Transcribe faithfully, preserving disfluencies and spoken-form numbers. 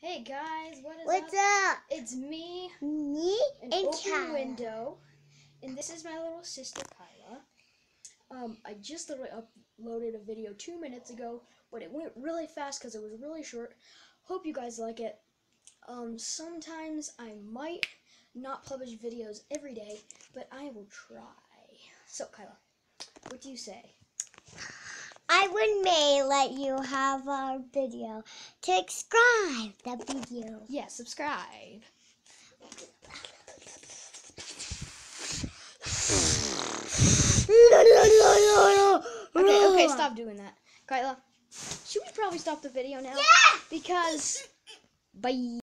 Hey guys, what is What's up? up? It's me, Me an and open Kyla. window, and this is my little sister Kyla. Um, I just literally uploaded a video two minutes ago, but it went really fast because it was really short. Hope you guys like it. Um, sometimes I might not publish videos every day, but I will try. So Kyla, what do you say? I would may let you have our video. Subscribe the video. Yeah, subscribe. Okay, okay, stop doing that. Kyla, should we probably stop the video now? Yeah! Because, bye.